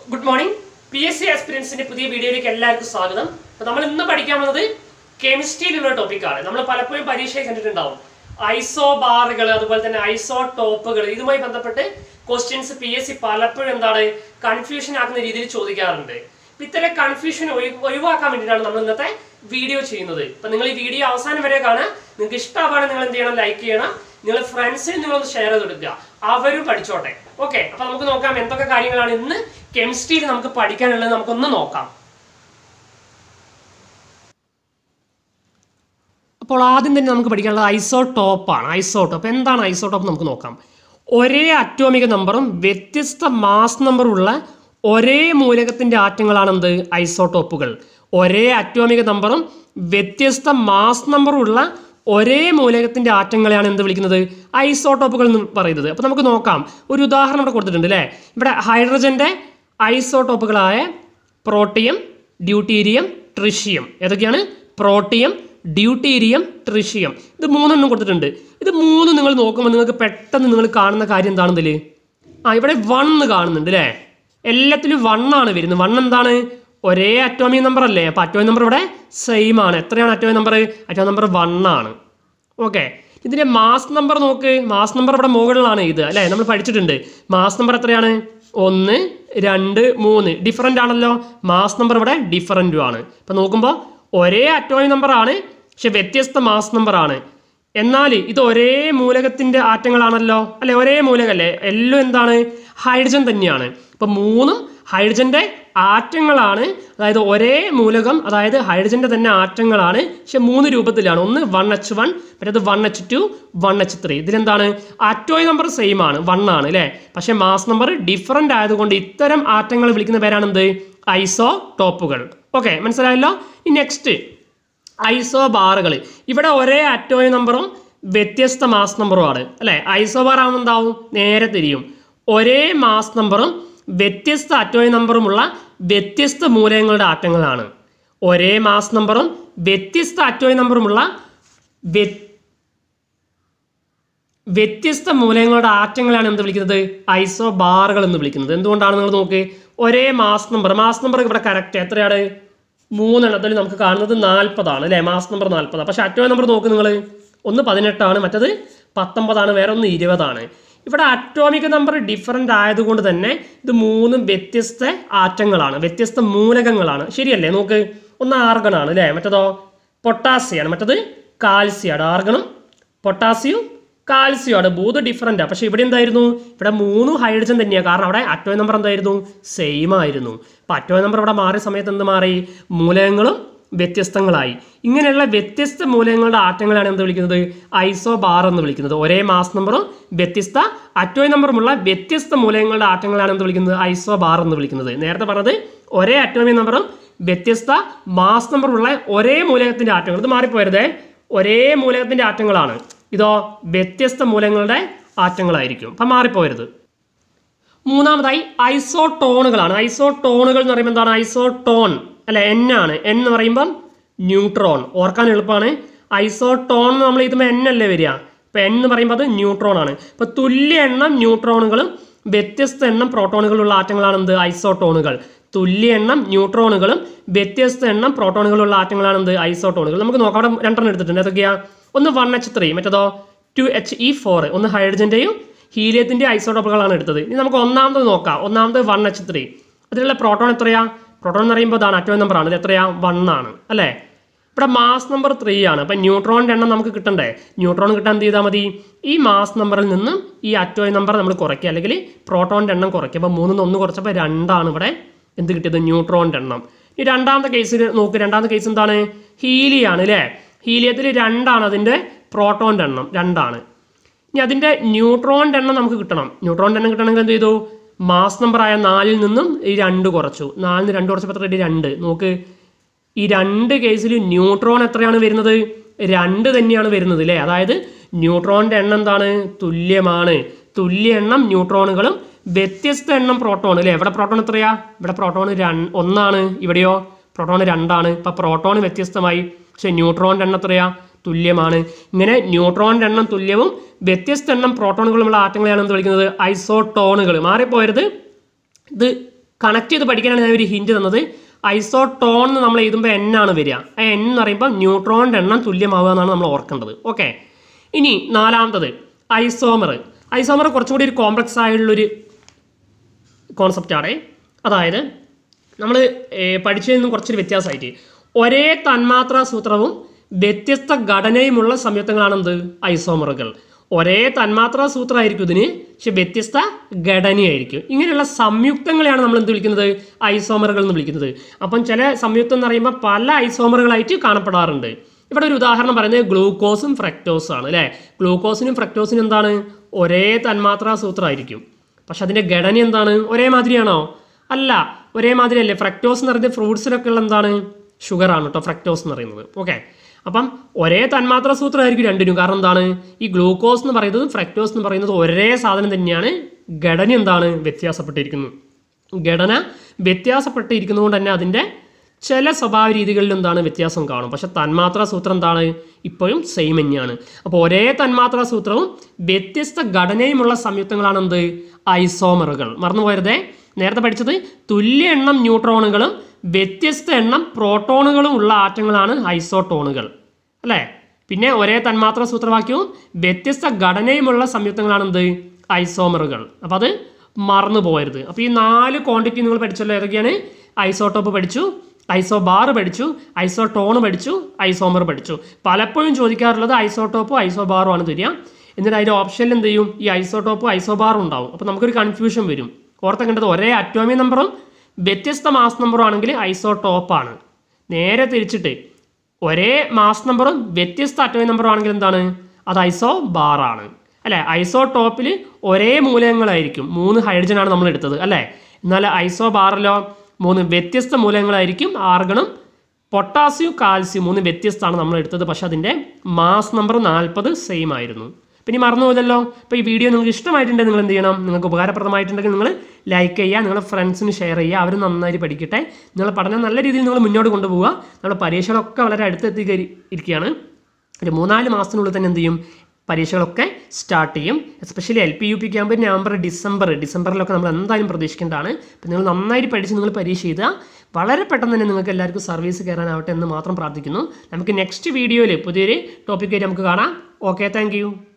Good morning. PSC aspirants in പുതിയ വീഡിയോയിലേക്ക് എല്ലാവർക്കും സ്വാഗതം. അപ്പോൾ നമ്മൾ ഇന്ന് പഠിക്കാൻ പോകുന്നത് കെമിസ്ട്രിയിലുള്ള ടോപ്പിക്കാണ്. നമ്മൾ പലപ്പോഴും പരീക്ഷയിൽ കണ്ടിട്ടുണ്ടാവും. ഐസോബാറുകൾ അതുപോലെ തന്നെ ഐസോടോപ്പുകൾ ഇതുമായി ബന്ധപ്പെട്ട് ക്വസ്റ്റ്യൻസ് PSC പലപ്പോഴും എന്താണ് കൺഫ്യൂഷൻ ആക്കുന്ന രീതിയിൽ ചോദിക്കാറുണ്ട്. അപ്പോൾ ഇത്തരം കൺഫ്യൂഷൻ ഒഴിവാക്കാൻ വേണ്ടിയിട്ടാണ് നമ്മൾ ഇന്നത്തെ വീഡിയോ ചെയ്യുന്നത്. അപ്പോൾ നിങ്ങൾ ഈ വീഡിയോ അവസാനം വരെ കാണുക. നിങ്ങൾക്ക് ഇഷ്ടമാണെങ്കിൽ നിങ്ങൾ എന്ത് ചെയ്യണം? ലൈക്ക് ചെയ്യണം. നിങ്ങൾ ഫ്രണ്ട്സിന് നിങ്ങളൊന്ന് ഷെയർ ചെയ്ത് കൊടുക്കുക, അവരും പഠിച്ചോട്ടെ. ഓക്കെ, അപ്പൊ നമുക്ക് നോക്കാം എന്തൊക്കെ കാര്യങ്ങളാണ് ഇന്ന് കെമിസ്ട്രിയിൽ നമുക്ക് പഠിക്കാനുള്ളത്. നമുക്കൊന്ന് നോക്കാം. അപ്പോൾ ആദ്യം തന്നെ നമുക്ക് പഠിക്കാനുള്ളത് ഐസോടോപ്പാണ്. ഐസോടോപ്പ് എന്താണ്? ഐസോടോപ്പ് നമുക്ക് നോക്കാം. ഒരേ അറ്റോമിക നമ്പറും വ്യത്യസ്ത മാസ് നമ്പറുള്ള ഒരേ മൂലകത്തിന്റെ ആറ്റങ്ങളാണ് എന്ത്? ഐസോടോപ്പുകൾ. ഒരേ അറ്റോമിക നമ്പറും വ്യത്യസ്ത മാസ് നമ്പറുള്ള ഒരേ മൂലകത്തിന്റെ ആറ്റങ്ങളെയാണ് എന്ത് വിളിക്കുന്നത്? ഐസോടോപ്പുകൾ എന്ന് പറയുന്നത്. അപ്പോൾ നമുക്ക് നോക്കാം. ഒരു ഉദാഹരണം ഇവിടെ കൊടുത്തിട്ടുണ്ട് അല്ലേ? ഇവിടെ ഹൈഡ്രജന്റെ ഐസോടോപ്പുകളായ പ്രോട്ടിയം, ഡ്യൂട്ടീരിയം, ട്രിഷ്യം. ഏതൊക്കെയാണ്? Protium, deuterium, tritium. ഇത് മൂന്നെണ്ണം കൊടുത്തിട്ടുണ്ട്. ഇത് മൂന്നും നിങ്ങൾ നോക്കുമ്പോൾ നിങ്ങൾക്ക് പെട്ടെന്ന് നിങ്ങൾ കാണുന്ന കാര്യം എന്താണെന്നിൽ ഇവിടെ 1 കാണുന്നുണ്ട് അല്ലേ? എല്ലാത്തിലും 1 ആണ് വരുന്നത്. 1 എന്താണ്? ഒരേ അറ്റോമിക് നമ്പർ അല്ലേ? അപ്പോൾ അറ്റോമിക് നമ്പർ ഇവിടെ സെയിം ആണ്. എത്രയാണ് അറ്റോമിക് നമ്പർ? അറ്റോമിക് നമ്പർ 1 ആണ്. ഓക്കെ, ഇതിന്റെ മാസ് നമ്പർ നോക്ക്. മാസ് നമ്പർ ഇവിടെ മുകളിലാണ് ഇത് അല്ലേ? നമ്മൾ പഠിച്ചിട്ടുണ്ട്. മാസ് നമ്പർ എത്രയാണ്? 1, 2, 3. ഡിഫറൻ്റ് ആണല്ലോ. മാസ് നമ്പർ ഇവിടെ ഡിഫറൻറ്റും ആണ്. ഇപ്പം നോക്കുമ്പോൾ ഒരേ അറ്റോമിക് നമ്പർ ആണ്, പക്ഷെ വ്യത്യസ്ത മാസ് നമ്പർ ആണ്. എന്നാൽ ഇത് ഒരേ മൂലകത്തിന്റെ ആറ്റങ്ങളാണല്ലോ അല്ലെ? ഒരേ മൂലകല്ലേ? എല്ലാം എന്താണ്? ഹൈഡ്രജൻ തന്നെയാണ്. ഇപ്പം മൂന്നും ഹൈഡ്രജന്റെ ആറ്റങ്ങളാണ്. അതായത് ഒരേ മൂലകം, അതായത് ഹൈഡ്രജന്റെ തന്നെ ആറ്റങ്ങളാണ്, പക്ഷെ 3 രൂപത്തിലാണ്. ഒന്ന് 1H1, മറ്റേത് 1H2, 1H3. ഇതിലെന്താണ്? Atomic number same ആണ്, 1 ആണ് അല്ലേ? പക്ഷെ മാസ് നമ്പർ ഡിഫറൻ്റ് ആയതുകൊണ്ട് ഇത്തരം ആറ്റങ്ങൾ വിളിക്കുന്ന പേരാണ് എന്ത്? ഐസോടോപ്പുകൾ. ഓക്കെ, മനസ്സിലായല്ലോ? ഇനി നെക്സ്റ്റ് ഐസോബാറുകൾ. ഇവിടെ ഒരേ അറ്റോമിക് നമ്പറും വ്യത്യസ്ത മാസ് നമ്പറും ആണ് അല്ലേ? ഐസോബാർ ആവുമ്പോൾ എന്താവും? നേരെ തിരിയും. ഒരേ മാസ് നമ്പറും വ്യത്യസ്ത അറ്റോമിക് നമ്പറുമുള്ള വ്യത്യസ്ത മൂലകങ്ങളുടെ ആറ്റങ്ങളാണ്. ഒരേ മാസ് നമ്പറും വ്യത്യസ്ത അറ്റോമിക് നമ്പറുമുള്ള വ്യത്യസ്ത മൂലകങ്ങളുടെ ആറ്റങ്ങളാണ് എന്ത് വിളിക്കുന്നത്? ഐസോബാറുകൾ എന്ന് വിളിക്കുന്നത്. എന്തുകൊണ്ടാണ്? നിങ്ങൾ നോക്ക്. ഒരേ മാസ് നമ്പർ ഇവിടെ കറക്റ്റ് എത്രയാണ്? 3 എണ്ണത്തിൽ നമുക്ക് കാണുന്നത് 40 ആണ് അല്ലേ? Mass number 40. പക്ഷെ അറ്റോമിക് നമ്പർ നോക്ക് നിങ്ങൾ. ഒന്ന് 18 ആണ്, മറ്റത് 19 ആണ്, വേറെ ഒന്ന് 20 ആണ്. ഇവിടെ അറ്റോമിക് നമ്പർ ഡിഫറൻ്റ് ആയതുകൊണ്ട് തന്നെ ഇത് 3 വ്യത്യസ്ത ആറ്റങ്ങളാണ്, വ്യത്യസ്ത മൂലകങ്ങളാണ്. ശരിയല്ലേ? നോക്ക്. ഒന്ന് ആർഗൺ ആണ് അല്ലേ? മറ്റേതോ പൊട്ടാസ്യമാണ്, മറ്റത് കാൽസ്യമാണ്. ആർഗണും പൊട്ടാസ്യവും കാൽസ്യമാണ്. ബോത്ത് ഡിഫറൻ്റാണ്. പക്ഷേ ഇവിടെ എന്തായിരുന്നു? ഇവിടെ 3 ഹൈഡ്രജൻ തന്നെയാണ്. കാരണം അവിടെ അറ്റോമിക് നമ്പർ എന്തായിരുന്നു? സെയിം ആയിരുന്നു. അപ്പോൾ അറ്റോമിക് നമ്പർ ഇവിടെ മാറിയ സമയത്ത് എന്ത് മാറി? മൂലകങ്ങളും വ്യത്യസ്തങ്ങളായി. ഇങ്ങനെയുള്ള വ്യത്യസ്ത മൂലകങ്ങളുടെ ആറ്റങ്ങളാണ് എന്ത് വിളിക്കുന്നത്? ഐസോബാർ എന്ന് വിളിക്കുന്നത്. ഒരേ മാസ് നമ്പറും വ്യത്യസ്ത അറ്റോമിക് നമ്പറുമുള്ള വ്യത്യസ്ത മൂലകങ്ങളുടെ ആറ്റങ്ങളാണ് എന്ത് വിളിക്കുന്നത്? ഐസോബാർ എന്ന് വിളിക്കുന്നത്. നേരത്തെ പറഞ്ഞത് ഒരേ അറ്റോമിക് നമ്പറും വ്യത്യസ്ത മാസ് നമ്പറുള്ള ഒരേ മൂലകത്തിന്റെ ആറ്റങ്ങൾ. ഇത് മാറിപ്പോയരുതേ. ഒരേ മൂലകത്തിന്റെ ആറ്റങ്ങളാണ്. ഇതോ വ്യത്യസ്ത മൂലകങ്ങളുടെ ആറ്റങ്ങളായിരിക്കും. അപ്പം മാറിപ്പോയരുത്. മൂന്നാമതായി ഐസോടോണുകളാണ്. ഐസോടോണുകൾ എന്ന് പറയുമ്പോൾ എന്താണ്? ഐസോടോൺ അല്ലെ? N ആണ്. N എന്ന് പറയുമ്പം ന്യൂട്രോൺ. ഓർക്കാൻ എളുപ്പമാണ്. ഐസോടോൺ നമ്മൾ ഇതുമ്പോൾ N അല്ലേ വരിക? ഇപ്പം N എന്ന് പറയുമ്പോൾ അത് ന്യൂട്രോൺ ആണ്. ഇപ്പം തുല്യ എണ്ണം ന്യൂട്രോണുകളും വ്യത്യസ്ത എണ്ണം പ്രോട്ടോണുകളുള്ള ആറ്റങ്ങളാണ് എന്ത്? ഐസോടോണുകൾ. തുല്യ എണ്ണം ന്യൂട്രോണുകളും വ്യത്യസ്ത എണ്ണം പ്രോട്ടോണുകളുള്ള ആറ്റങ്ങളാണ് എന്ത്? ഐസോടോണുകൾ. നമുക്ക് നോക്കാം. അവിടെ 2 എടുത്തിട്ടുണ്ട്. ഏതൊക്കെയാ? ഒന്ന് 1H3, മറ്റേതോ 2He4. ഒന്ന് ഹൈഡ്രജന്റെയും ഹീലിയത്തിന്റെ ഐസോടോപ്പുകളാണ് എടുത്തത്. ഇനി നമുക്ക് ഒന്നാമത് നോക്കാം. ഒന്നാമത് 1H3. അതിലുള്ള പ്രോട്ടോൺ എത്രയാ? പ്രോട്ടോൺ എന്ന് പറയുമ്പോൾ അതാണ് അറ്റോമിക് നമ്പർ ആണ്. ഇത് എത്രയാ? 1 ആണ് അല്ലേ? ഇവിടെ മാസ് നമ്പർ 3 ആണ്. അപ്പം ന്യൂട്രോണിൻ്റെ എണ്ണം നമുക്ക് കിട്ടണ്ടേ? ന്യൂട്രോൺ കിട്ടാൻ എന്ത് ചെയ്താൽ മതി? ഈ മാസ് നമ്പറിൽ നിന്നും ഈ അറ്റോമിക് നമ്പർ നമ്മൾ കുറയ്ക്കുക, അല്ലെങ്കിൽ പ്രോട്ടോണിൻ്റെ എണ്ണം കുറയ്ക്കുക. അപ്പോൾ 3 1 കുറച്ചപ്പോൾ 2 ആണ് ഇവിടെ എന്ത് കിട്ടിയത്? ന്യൂട്രോണിൻ്റെ എണ്ണം. ഈ രണ്ടാമത്തെ കേസിൽ നോക്ക്. രണ്ടാമത്തെ കേസ് എന്താണ്? ഹീലിയാണ് അല്ലേ? ഹീലിയത്തിൽ 2 ആണ് അതിൻ്റെ പ്രോട്ടോണിൻ്റെ എണ്ണം, 2 ആണ്. ഇനി അതിൻ്റെ ന്യൂട്രോണിൻ്റെ എണ്ണം നമുക്ക് കിട്ടണം. ന്യൂട്രോണിൻ്റെ എണ്ണം കിട്ടണമെങ്കിൽ എന്ത് ചെയ്തു? മാസ് നമ്പറായ 4ൽ നിന്നും ഈ 2 കുറച്ചു. 4ന് 2 കുറച്ചപ്പോൾ എത്ര? 2. നോക്ക്, ഈ 2 കേസിൽ ന്യൂട്രോൺ എത്രയാണ് വരുന്നത്? 2 തന്നെയാണ് വരുന്നത് അല്ലേ? അതായത് ന്യൂട്രോണിൻ്റെ എണ്ണം എന്താണ്? തുല്യമാണ്. തുല്യ എണ്ണം ന്യൂട്രോണുകളും വ്യത്യസ്ത എണ്ണം പ്രോട്ടോൺ അല്ലേ? ഇവിടെ പ്രോട്ടോൺ എത്രയാ? ഇവിടെ പ്രോട്ടോൺ 1 ആണ്. ഇവിടെയോ പ്രോട്ടോൺ 2 ആണ്. ഇപ്പം പ്രോട്ടോൺ വ്യത്യസ്തമായി, പക്ഷെ ന്യൂട്രോണിൻ്റെ എണ്ണം എത്രയാ? തുല്യമാണ്. ഇങ്ങനെ ന്യൂട്രോണിൻ്റെ എണ്ണം തുല്യവും വ്യത്യസ്ത എണ്ണം പ്രോട്ടോണുകളുമുള്ള ആറ്റങ്ങളെയാണ് എന്ത് വിളിക്കുന്നത്? ഐസോടോണുകൾ. മാറിപ്പോയരുത്. ഇത് കണക്ട് ചെയ്ത് പഠിക്കാനാണ് ഞാൻ ഒരു ഹിൻറ്റ് തന്നത്. ഐസോട്ടോൺ എന്ന് നമ്മൾ എഴുതുമ്പോൾ N ആണ് വരിക. ആ N എന്ന് പറയുമ്പോൾ ന്യൂട്രോണിൻ്റെ എണ്ണം തുല്യമാവുക എന്നാണ് നമ്മൾ ഓർക്കേണ്ടത്. ഓക്കെ, ഇനി നാലാമത്തത് ഐസോമർ. ഐസോമർ കുറച്ചുകൂടി ഒരു കോംപ്ലക്സ് ആയിട്ടുള്ളൊരു കോൺസെപ്റ്റാണ്. അതായത് നമ്മൾ പഠിച്ചതിൽ നിന്നും കുറച്ചൊരു വ്യത്യാസമായിട്ട് ഒരേ തന്മാത്രാ സൂത്രവും വ്യത്യസ്ത ഘടനയുമുള്ള സംയുക്തങ്ങളാണ് എന്ത്? ഐസോമറുകൾ. ഒരേ തന്മാത്രാ സൂത്രമായിരിക്കും ഇതിന്, പക്ഷെ വ്യത്യസ്ത ഘടനയായിരിക്കും. ഇങ്ങനെയുള്ള സംയുക്തങ്ങളെയാണ് നമ്മൾ എന്ത് വിളിക്കുന്നത്? ഐസോമറുകൾ എന്ന് വിളിക്കുന്നത്. അപ്പം ചില സംയുക്തം എന്ന് പറയുമ്പോൾ പല ഐസോമറുകളായിട്ട് കാണപ്പെടാറുണ്ട്. ഇവിടെ ഒരു ഉദാഹരണം പറയുന്നത് ഗ്ലൂക്കോസും ഫ്രക്ടോസും ആണ് അല്ലേ. ഗ്ലൂക്കോസിനും ഫ്രക്ടോസിനും എന്താണ്? ഒരേ തന്മാത്രാ സൂത്രമായിരിക്കും, പക്ഷെ അതിൻ്റെ ഘടന എന്താണ്? ഒരേ മാതിരിയാണോ? അല്ല, ഒരേ മാതിരി അല്ലേ. ഫ്രക്ടോസ് എന്ന് പറയുന്നത് ഫ്രൂട്ട്സിലൊക്കെ ഉള്ള എന്താണ്? ഷുഗറാണ് കേട്ടോ ഫ്രക്ടോസ് എന്ന് പറയുന്നത്. ഓക്കെ, അപ്പം ഒരേ തന്മാത്രാ സൂത്രമായിരിക്കും രണ്ടിനും. കാരണം എന്താണ്? ഈ ഗ്ലൂക്കോസ് എന്ന് പറയുന്നതും ഫ്രക്ടോസ് എന്ന് പറയുന്നത് ഒരേ സാധനം തന്നെയാണ്. ഘടന എന്താണ്? വ്യത്യാസപ്പെട്ടിരിക്കുന്നു. ഘടന വ്യത്യാസപ്പെട്ടിരിക്കുന്നതുകൊണ്ട് തന്നെ അതിൻ്റെ ചില സ്വഭാവ രീതികളിൽ എന്താണ്? വ്യത്യാസം കാണും. പക്ഷെ തന്മാത്രാ സൂത്രം എന്താണ്? ഇപ്പോഴും സെയിം തന്നെയാണ്. അപ്പോൾ ഒരേ തന്മാത്രാ സൂത്രവും വ്യത്യസ്ത ഘടനയുമുള്ള സംയുക്തങ്ങളാണ് എന്ത്? ഐസോമറുകൾ. മറന്നുപോയരുതേ, നേരത്തെ പഠിച്ചത് തുല്യ എണ്ണം ന്യൂട്രോണുകളും വ്യത്യസ്ത എണ്ണം പ്രോട്ടോണുകളും ഉള്ള ആറ്റങ്ങളാണ് ഐസോട്ടോണുകൾ അല്ലേ. പിന്നെ ഒരേ തന്മാത്രാ സൂത്രവാക്യവും വ്യത്യസ്ത ഘടനയുമുള്ള സംയുക്തങ്ങളാണ് എന്ത്? ഐസോമറുകൾ. അപ്പോൾ അത് മറന്നു പോകരുത്. അപ്പോൾ ഈ 4 ക്വാണ്ടിറ്റി നിങ്ങൾ പഠിച്ചല്ലോ. ഏതൊക്കെയാണ്? ഐസോട്ടോപ്പ് പഠിച്ചു, ഐസോബാർ പഠിച്ചു, ഐസോട്ടോൺ പഠിച്ചു, ഐസോമർ പഠിച്ചു. പലപ്പോഴും ചോദിക്കാറുള്ളത് ഐസോട്ടോപ്പോ ഐസോബാറും ആണ് തരിക. എന്നിട്ട് അതിൻ്റെ ഓപ്ഷനിൽ എന്ത് ചെയ്യും? ഈ ഐസോട്ടോപ്പോ ഐസോബാറും ഉണ്ടാവും. അപ്പോൾ നമുക്കൊരു കൺഫ്യൂഷൻ വരും. ഓർത്തേണ്ടത് ഒരേ അറ്റോമിക് നമ്പറും വ്യത്യസ്ത മാസ് നമ്പറും ആണെങ്കിൽ ഐസോട്ടോപ്പാണ്. നേരെ തിരിച്ചിട്ട് ഒരേ മാസ് നമ്പറും വ്യത്യസ്ത അറ്റോമിക് നമ്പറും ആണെങ്കിൽ എന്താണ്? അത് ഐസോബാറാണ് അല്ലേ. ഐസോട്ടോപ്പിൽ ഒരേ മൂലകങ്ങളായിരിക്കും, 3 ഹൈഡ്രജനാണ് നമ്മൾ എടുത്തത് അല്ലേ. എന്നാൽ ഐസോബാറിലോ 3 വ്യത്യസ്ത മൂലകങ്ങളായിരിക്കും. ആർഗണും പൊട്ടാസ്യം കാൽസ്യം 3 വ്യത്യസ്തമാണ് നമ്മൾ എടുത്തത്. പക്ഷേ അതിൻ്റെ മാസ് നമ്പർ 40 സെയിം ആയിരുന്നു. പിന്നെ മറന്നു പോയല്ലോ. അപ്പോൾ ഈ വീഡിയോ നിങ്ങൾക്ക് ഇഷ്ടമായിട്ടുണ്ടെങ്കിൽ നിങ്ങൾ എന്ത് ചെയ്യണം? നിങ്ങൾക്ക് ഉപകാരപ്രദമായിട്ടുണ്ടെങ്കിൽ നിങ്ങൾ ലൈക്ക് ചെയ്യുക, നിങ്ങളുടെ ഫ്രണ്ട്സിന് ഷെയർ ചെയ്യുക. അവർ നന്നായിട്ട് പഠിക്കട്ടെ. നിങ്ങളുടെ പഠനം നല്ല രീതിയിൽ നിങ്ങൾ മുന്നോട്ട് കൊണ്ടുപോവുക. നമ്മുടെ പരീക്ഷകളൊക്കെ വളരെ അടുത്തെത്തി ഇരിക്കുകയാണ്. ഒരു 3-4 മാസത്തിനുള്ളിൽ തന്നെ എന്ത് ചെയ്യും? പരീക്ഷകളൊക്കെ സ്റ്റാർട്ട് ചെയ്യും. എസ്പെഷ്യലി LP UP ആകുമ്പോൾ നവംബർ ഡിസംബറിലൊക്കെ നമ്മൾ എന്തായാലും പ്രതീക്ഷിക്കേണ്ടതാണ്. അപ്പോൾ നിങ്ങൾ നന്നായിട്ട് പഠിച്ച് നിങ്ങൾ പരീക്ഷ എഴുതുക. വളരെ പെട്ടെന്ന് തന്നെ നിങ്ങൾക്ക് എല്ലാവർക്കും സർവീസ് കയറാനാവട്ടെ എന്ന് മാത്രം പ്രാർത്ഥിക്കുന്നു. നമുക്ക് നെക്സ്റ്റ് വീഡിയോയിൽ പുതിയൊരു ടോപ്പിക്കായിട്ട് നമുക്ക് കാണാം. Okay, thank U.